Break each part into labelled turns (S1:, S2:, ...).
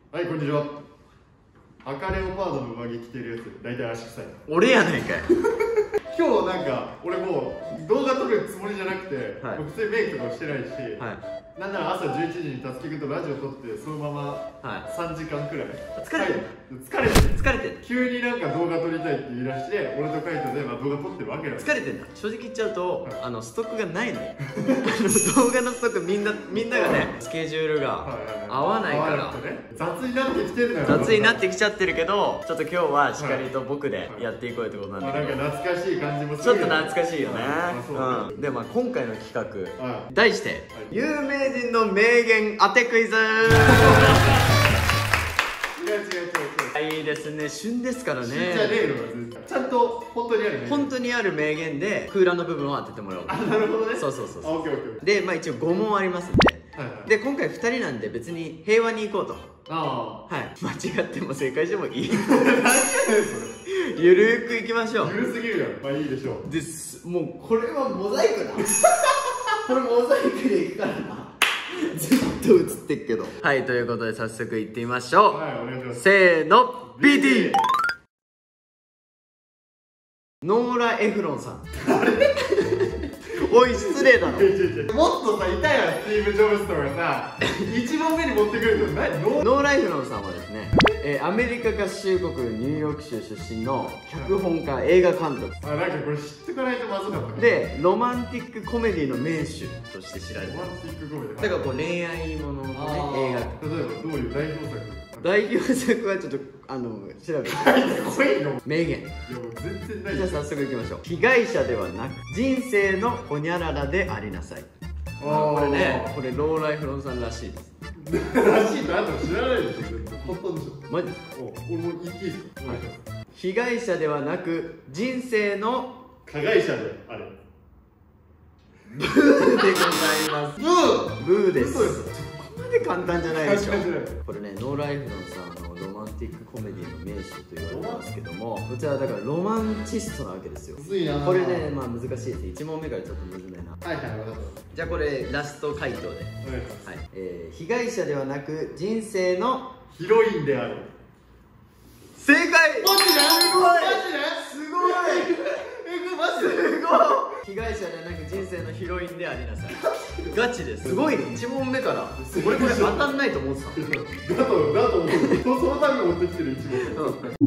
S1: はい、こんにちは。赤レオパードの上着着てるやつ、大体足臭い。
S2: 俺やないかい。
S1: 今日なんか、俺もう動画撮るつもりじゃなくて、
S2: はい、
S1: 普通にメイクとかしてないし、
S2: はい、
S1: なんなら朝11時にたつきくんとラジオ撮ってそのまま3時間くらい、
S2: 疲れてる
S1: 急になんか動画撮りたいって言い出して、俺とカイトで動画撮ってるわけよ。
S2: 疲れてんだ。正直言っちゃうと、ストックがないのよ。動画のストックみんながね、スケジュールが合わないから
S1: 雑になってきてんだよ。
S2: 雑になってきちゃってるけど、ちょっと今日はしっかりと僕でやっていこうってことなんだけど、
S1: なんか懐かしい感じもす
S2: ちょっ
S1: る。
S2: と懐かしいよね。で、今回の企画、題して有名人の名言当てクイズ。いいですね、旬ですからね。
S1: ちゃんと本当にある、
S2: 本当にある名言で空欄の部分を当ててもらおう。
S1: あ、なるほどね。
S2: そうで、一応5問ありますんで、で今回2人なんで別に平和にいこうと。はい、間違っても正解してもいい。ゆるーくいきましょう。
S1: ゆるすぎるよ。まあいいでしょう。
S2: です。もうこれはモザイクだ。これモザイクでいくからな。ずっと映ってっけど。はい、ということで早速いってみましょう。
S1: はい、お願いします。
S2: せーの、BT。ノーラ・エフロンさん。おい、失礼だろ。
S1: もっとさ、いたやん、スティーブ・ジョブズとかさ、1問目に持ってくると何？
S2: ノーラ・エフロンさんはですね、アメリカ合衆国ニューヨーク州出身の脚本家、映画監督。
S1: あ、なんかこれ知ってかないとまずかった。
S2: で、ロマンティックコメディの名手として知られてる。
S1: ロマンティックコメディ。
S2: だからこう恋愛もののね、映画。
S1: 例えばどういう代表作？
S2: 代表作はちょっと調べて。名言。
S1: 全然ない。
S2: じゃあ早速いきましょう。被害者ではなく人生のホニャララでありなさい。これね、これローライフロンさんらしいです。
S1: らしいなと知らないでしょ。本当でしょ。
S2: マジですか？
S1: 俺も言っていいですか？
S2: 被害者ではなく人生の
S1: 加害者であれ。
S2: ブーでございます。ブーです。ここまで簡単じゃないでしょ。これね、ノーライフロンさんのロマンティックコメディの名手と言われてますけども、こちらだからロマンチストなわけですよ。これね、まあ難しいです。1問目からちょっと難めな。
S1: はいはい、分かった。
S2: じゃあこれラスト回答で。はい。被害者ではなく人生の
S1: ヒロインである。
S2: 正解。マジで？
S1: マジ
S2: すごい。
S1: マジで？
S2: すごい。被害者ではなく人生のヒロインでありなさい。ガチです。すごいね。1問目から俺これ当たんないと思ってた。
S1: だと思う。そのために持ってきてる1問。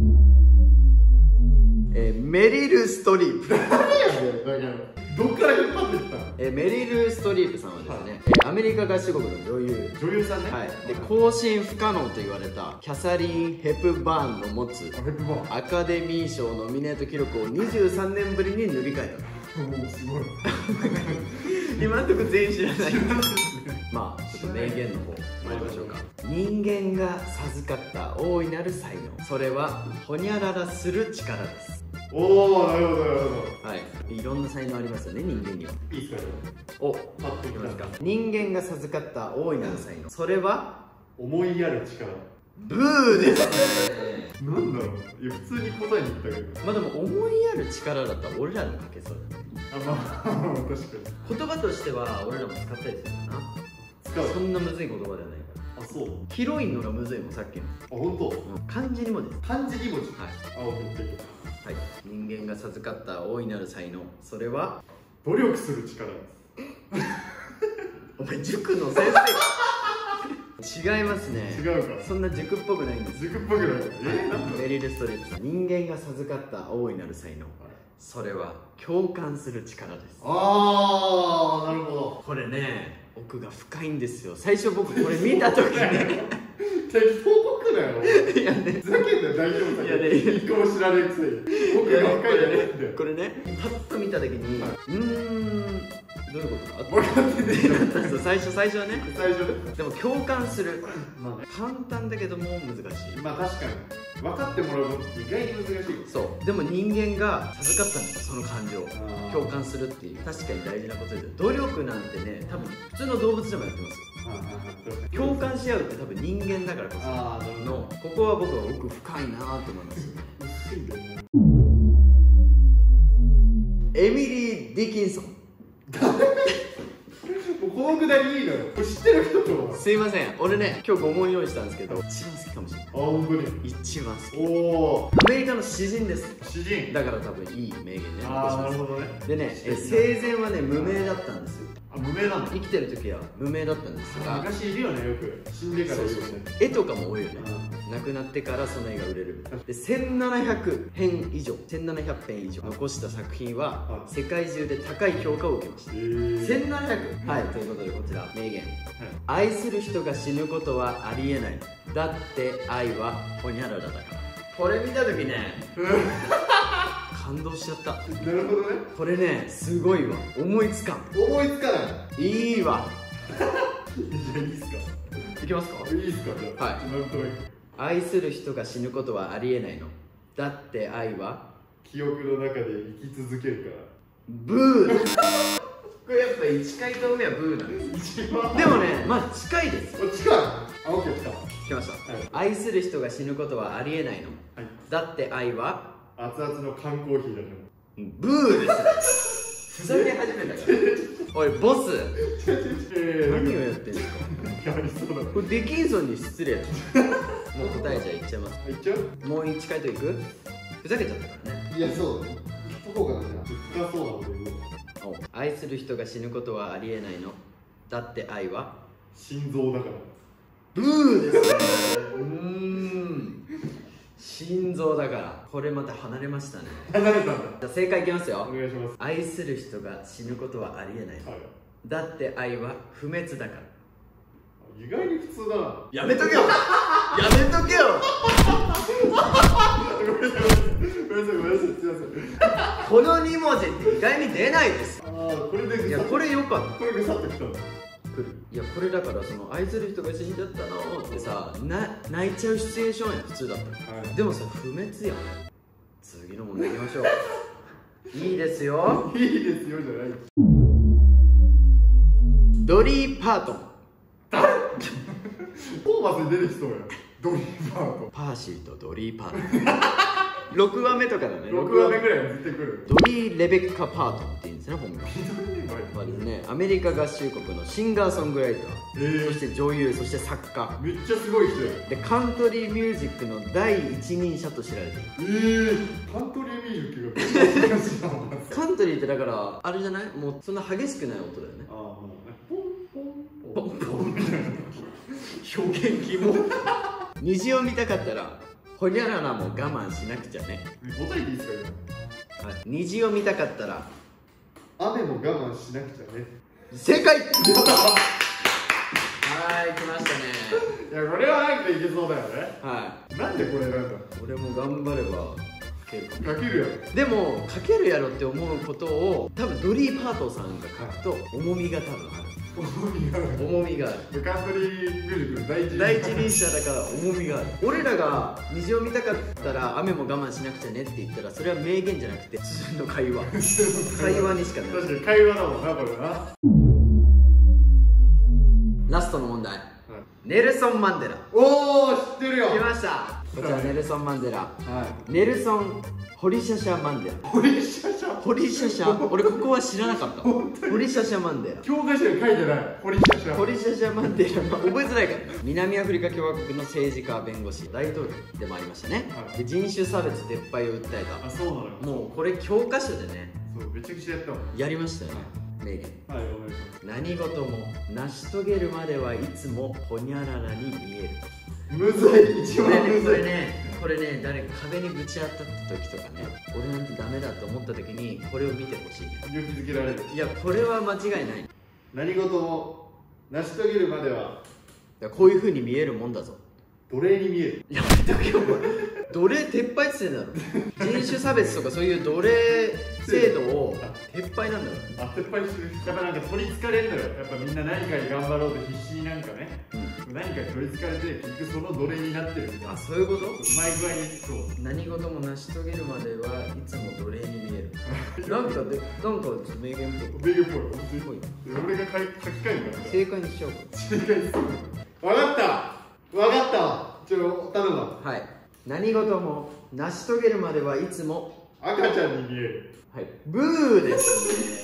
S2: メリル・ストリープ。
S1: どっから引っ張ってきた？
S2: メリル・ストリープさんはですね、アメリカ合衆国の女優
S1: さんね。
S2: で、更新不可能と言われたキャサリン・ヘプバーンの持つアカデミー賞ノミネート記録を23年ぶりに塗り替えた。
S1: もうすごい。
S2: 今のところ全員知らない。まあちょっと名言の方参りましょうか。人間が授かった大いなる才能、それはホニャララする力です。
S1: おお、なるほどなるほど。
S2: はい、いろんな才能ありますよね、人間には。
S1: いいっすかね。
S2: お、待っていきますか。人間が授かった大いなる才能、それは
S1: 思いやる力。
S2: ブーですね。
S1: なんだろう。いや、普通に答えに行ったけど。
S2: まあでも思いやる力だったら俺らにも書けそうだね。
S1: あ、まあ確かに。
S2: 言葉としては俺らも使ったりするかな。使う。そんなむずい言葉じゃないから。あ、そう。ヒロインのがむずいもん、さっきの。あ、本当。漢字2文字です。漢字2文字。はい。あ、送っていく。はい、人間が授かった大いなる才能、それは
S1: 努力する力です。
S2: お前塾の先生。違いますね。違うか。そんな塾っぽくないんです。
S1: 塾っぽくない。
S2: メリル・ストリープさん、人間が授かった大いなる才能、それは共感する力です。
S1: ああ、なるほど。
S2: これね、奥が深いんですよ。最初僕これ見た時ね。
S1: 適当僕だよ。いやね、ふざけんなよ、大丈夫だよ。いやね、一個も知らないくせに。僕が深いよね。これね、パッと見た時に、どういうことだ？分かってねえなった。最初はね。最初ね。でも共感する。簡単だけども難しい。 まあ確かに。分かってもらうのって意外に難しい。
S2: そう。でも人間が授かったんですよ、その感情。共感するっていう。確かに大事なことですよ。努力なんてね、多分普通の動物でもやってますよ。共感し合うって多分人間だからこその、ここは僕は奥深いなと思います。エミリー・ディキンソン。
S1: もうこのくだりいいのよ。これ知ってる人と。
S2: すいません、俺ね今日5問用意したんですけど一番好きかもしれない。あ、
S1: 本当に
S2: 一番好き。
S1: おお、
S2: アメリカの詩人です。詩人だから多分いい名言ね。
S1: ああ、なるほどね。
S2: でね、生前はね無名だったんですよ。
S1: あ、無名なんだ。
S2: 生きてる時は無名だったんですが、
S1: 昔いるよね、よく死んでからいるよね。
S2: 絵とかも多いよね。亡くなってからその絵が売れる。で1700編以上残した作品は世界中で高い評価を受けました。1700。はい、ということでこちら名言、愛する人が死ぬことはありえない、だって愛はホニャララだから。これ見た時ね感動しちゃった。な
S1: るほどね。
S2: これねすごいわ。思いつかない。いいわ。
S1: じゃあいいっすか。
S2: いきますか。
S1: いいっすか。じゃあ、はい、なんとなく
S2: 愛する人が死ぬことはありえないの、だって愛は
S1: 記憶の中で生き続けるから。
S2: ブーこれやっぱ1回答目はブーなんです。でもね、まあ近いです。
S1: 近い。あ、オッケー、
S2: 来ました、はい、愛する人が死ぬことはありえないの、はい、だって愛は
S1: 熱々の缶コーヒーだね。
S2: ブーですふざけ始めたからおいボス何をやってんですか。
S1: やりそうだ。
S2: これデキンソンに失礼だもう答えじゃあいっちゃいます。
S1: いっちゃう。
S2: もう1回といく。ふざけちゃったからね。
S1: いや、そうだね。どこかな。深そうなこと言う。
S2: 愛する人が死ぬことはありえないの、だって愛は
S1: 心臓だから。
S2: ブーですね心臓だから。これまた離れましたね。
S1: 離れたんだ。
S2: じゃあ正解いきますよ。
S1: お願いします。
S2: 愛する人が死ぬことはありえないの、はい、だって愛は不滅だから。
S1: 意外に普通だな。
S2: やめとけよやめとけよ
S1: ごめんなさい、すいません。
S2: この2文字って意外に出ないです。
S1: ああ、これで。
S2: いや、これよかった。
S1: これぐさっときたんだ。
S2: いや、これだからその愛する人が死んじゃったのってさ、泣いちゃうシチュエーションや普通だったら、はい、でもさ不滅やん。次の問題いきましょういいですよ。
S1: いいですよじゃない。
S2: ドリー・パートン。
S1: 誰トーマスに出てきそうや。ドリー・パートン。
S2: パーシーとドリー・パートン6話目とかだね。
S1: 6話目ぐらいは絶対来る。
S2: ドリー・レベッカ・パートンって言うんですね、本名。まあですね、アメリカ合衆国のシンガーソングライター、そして女優、そして作家。
S1: めっちゃすごい人や。
S2: で、カントリーミュージックの第一人者と知られている。
S1: カントリーミュージックが
S2: カントリーってだからあれじゃない？もうそんな激しくない音だよね。ああ、もうね。ポンポンポンポンみたいな表現キモ。虹を見たかったらホニャララも我慢しなくちゃね。
S1: 答えていいですか？
S2: はい、虹を見たかったら
S1: 雨も我慢しなくちゃね。
S2: 正解。はい、来ましたね。
S1: いや、これはなんかいけそうだよね。
S2: はい。
S1: なんでこれ選んだ？
S2: 俺も頑張れば書けるかも。
S1: 書けるやろ。
S2: でも書けるやろって思うことを多分ドリー・パートンさんが書くと重みが多分ある。重みがある。
S1: カントリーミュージックの
S2: 第一人者だから重みがある。俺らが虹を見たかったら雨も我慢しなくちゃねって言ったらそれは名言じゃなくて普通の会話会話にしかない。
S1: 確かに会話だもんな、これな。
S2: ラストの問題、ネルソン・マンデラ。
S1: おお、知ってるよ。
S2: 来ました。こちらネルソン・マンデラ、ネルソン・ホリシャシャ・マンデラ。
S1: ホリシャシャ、
S2: ホリシャシャ、俺ここは知らなかった。ホリシャシャ・マンデラ。
S1: 教科書に書いてない。ホリシャシャ、
S2: ホリシャシャ・マンデラ、覚えづらいから。南アフリカ共和国の政治家、弁護士、大統領でもありましたね。で、人種差別撤廃を訴えた。
S1: あ、そうなのよ。
S2: もうこれ教科書でね、
S1: そう、めちゃくちゃやったもん。
S2: やりましたよね、名言。
S1: はい、お願いします。
S2: 何事も成し遂げるまではいつもホニャララに見える。
S1: むずい、一番むずい。
S2: これね、誰か壁にぶち当たった時とかね、俺なんてダメだと思った時にこれを見てほしい。
S1: 勇気づけられる。い
S2: や、これは間違いない。
S1: 何事も成し遂げるまでは
S2: こういう風に見えるもんだぞ。
S1: 奴隷に見える。
S2: やめとけよ、奴隷撤廃って言ってんだろ。人種差別とかそういう奴隷制度を撤廃なんだろ。
S1: あ、撤廃する。やっぱなんか取りつかれるのよ。やっぱみんな何かに頑張ろうと必死になんかね、何かに取りつかれて結局その奴隷になってるみたいな。
S2: あ、そういうこと？
S1: うまい具合に。そう、
S2: 何事も成し遂げるまではいつも奴隷に見える。なんか名言っぽい。
S1: 名言っぽい。俺が書き換えるから
S2: 正解にしちゃおうか。
S1: 正解です。分かったわ。頼むわ。
S2: はい。何事も成し遂げるまではいつも
S1: 赤ちゃんに見える。
S2: はい。ブーですね。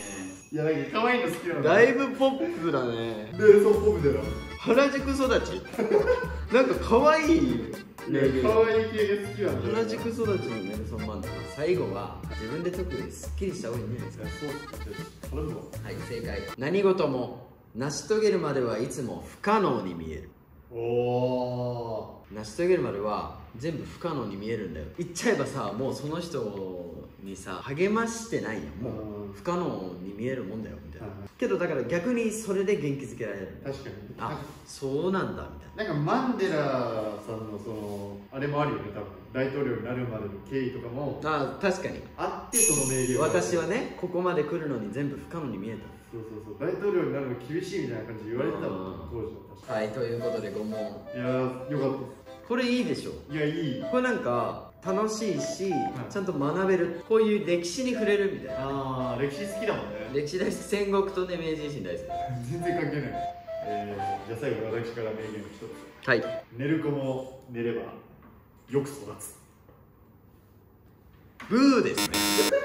S1: いやなんか可愛いの好きなんだ。
S2: だいぶポップだね。
S1: でそうポップだよ。
S2: 原宿育ちなんか可愛い
S1: 可愛い系が好きなんだよ。
S2: 原宿育ちのネルソン・マンデラ。最後は自分で解くよりすっきりした方がいいんじゃないですか。
S1: そう頼むわ。
S2: はい、正解。何事も成し遂げるまではいつも不可能に見える。
S1: おお。
S2: 成し遂げるまでは全部不可能に見えるんだよ。言っちゃえばさ、もうその人にさ励ましてないよ。もう不可能に見えるもんだよみたいな。けどだから逆にそれで元気づけられる。
S1: 確かに。
S2: あ、そうなんだみたいな。
S1: なんかマンデラさんのそのあれもあるよね、多分大統領になるまでの経緯とかも
S2: あ、確かに
S1: あってその名言。
S2: 私はね、ここまで来るのに全部不可能に見えた。
S1: そうそうそう、大統領になるの厳しいみたいな感じで言われてたもん、当時は。確か
S2: はい、ということで5問。
S1: いやー、よかった。
S2: これいいでしょ。
S1: いや、いい。
S2: これなんか楽しいし、
S1: はい、
S2: ちゃんと学べる。こういう歴史に触れるみたいな。
S1: ああ、歴史好きだもんね。
S2: 歴史大好き。戦国とね、明治維新大好き。
S1: 全然関係ない。じゃあ最後私から名言を一つ。
S2: はい。
S1: 寝る子も寝ればよく育つ。
S2: ブーですね。